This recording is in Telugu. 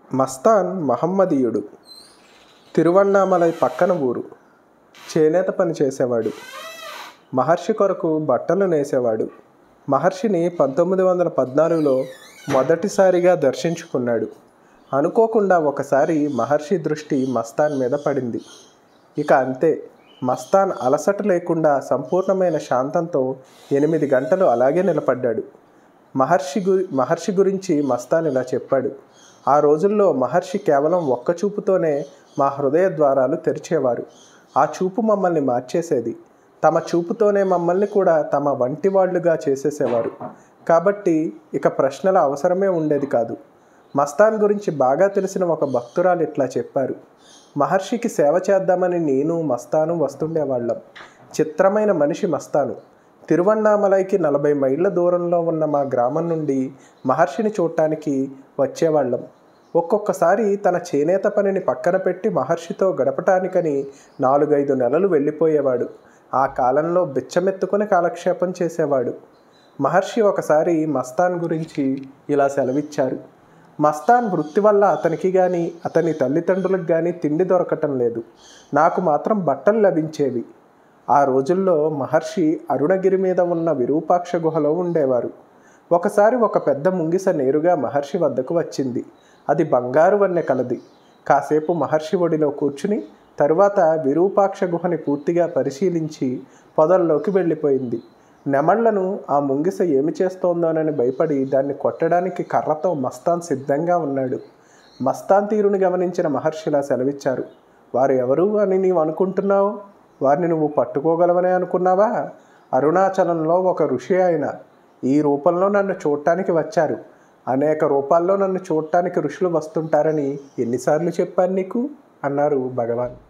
మస్తాన్ మహమ్మదీయుడు. తిరువణ్ణామలై పక్కన ఊరు. చేనేత పని చేసేవాడు. మహర్షి కొరకు బట్టలు నేసేవాడు. మహర్షిని 1914లో మొదటిసారిగా దర్శించుకున్నాడు. అనుకోకుండా ఒకసారి మహర్షి దృష్టి మస్తాన్ మీద పడింది. ఇక అంతే. మస్తాన్ అలసట లేకుండా సంపూర్ణమైన శాంతంతో 8 గంటలు అలాగే నిలబడ్డాడు. మహర్షి గురించి మస్తాన్ ఇలా చెప్పాడు. ఆ రోజుల్లో మహర్షి కేవలం ఒక్క చూపుతోనే మా హృదయ ద్వారాలు తెరిచేవారు. ఆ చూపు మమ్మల్ని మార్చేసేది. తమ చూపుతోనే మమ్మల్ని కూడా తమ వంటి వాళ్ళుగా చేసేసేవారు. కాబట్టి ఇక ప్రశ్నల అవసరమే ఉండేది కాదు. మస్తాన్ గురించి బాగా తెలిసిన ఒక భక్తురాలు ఇట్లా చెప్పారు. మహర్షికి సేవ చేద్దామని నేను మస్తాను వస్తుండేవాళ్ళం. చిత్రమైన మనిషి మస్తాను. తిరువణ్ణామలైకి 40 మైళ్ళ దూరంలో ఉన్న మా గ్రామం నుండి మహర్షిని చూడటానికి వచ్చేవాళ్ళం. ఒక్కొక్కసారి తన చేనేత పనిని పక్కన పెట్టి మహర్షితో గడపటానికని 4-5 నెలలు వెళ్ళిపోయేవాడు. ఆ కాలంలో బిచ్చమెత్తుకుని కాలక్షేపం చేసేవాడు. మహర్షి ఒకసారి మస్తాన్ గురించి ఇలా సెలవిచ్చారు. మస్తాన్ వృత్తి వల్ల అతనికి కానీ అతని తల్లిదండ్రులకు కానీ తిండి దొరకటం లేదు. నాకు మాత్రం బట్టలు లభించేవి. ఆ రోజుల్లో మహర్షి అరుణగిరి మీద ఉన్న విరూపాక్ష గుహలో ఉండేవారు. ఒకసారి ఒక పెద్ద ముంగిస నేరుగా మహర్షి వద్దకు వచ్చింది. అది బంగారు వన్నె కలది. కాసేపు మహర్షి ఒడిలో కూర్చుని తరువాత విరూపాక్ష గుహని పూర్తిగా పరిశీలించి పొదల్లోకి వెళ్ళిపోయింది. నెమళ్లను ఆ ముంగిస ఏమి చేస్తోందోనని భయపడి దాన్ని కొట్టడానికి కర్రతో మస్తాన్ సిద్ధంగా ఉన్నాడు. మస్తాన్ తీరుని గమనించిన మహర్షిలా సెలవిచ్చారు. వారు ఎవరు అని నీవు అనుకుంటున్నావు? వారిని నువ్వు పట్టుకోగలవనే అనుకున్నావా? అరుణాచలంలో ఒక ఋషి ఆయన. ఈ రూపంలో నన్ను చూడటానికి వచ్చారు. అనేక రూపాల్లో నన్ను చూడటానికి ఋషులు వస్తుంటారని ఎన్నిసార్లు చెప్పాను నీకు అన్నారు భగవాన్.